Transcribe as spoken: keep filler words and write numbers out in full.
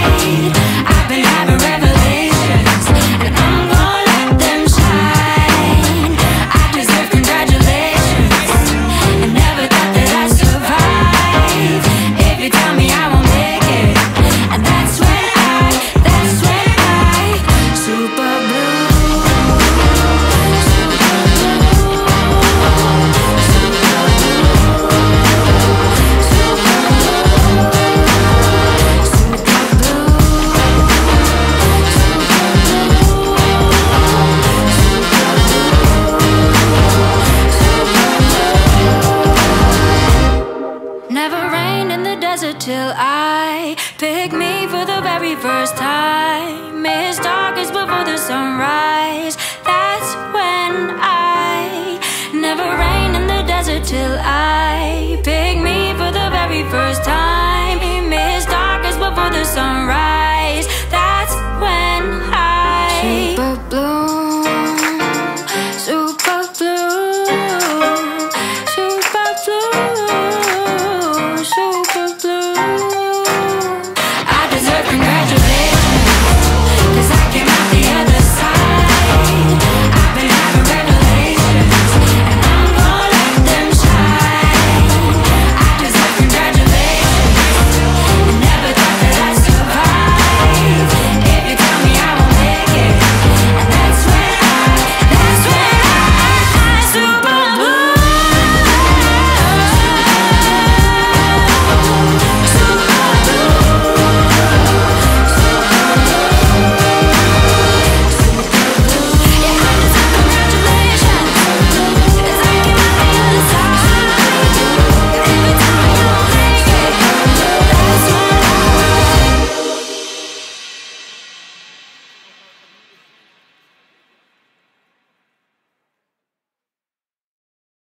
I've been having revelations, and I'm gonna let them shine. I deserve congratulations, and never thought that I'd survive. If you tell me I won't make it, and that's when I, that's when I, Superbloom. Never rained in the desert till I pick me for the very first time. It's darkest before the sunrise. That's when I never rained in the desert till I pick me for the very first time. It's darkest before the sunrise.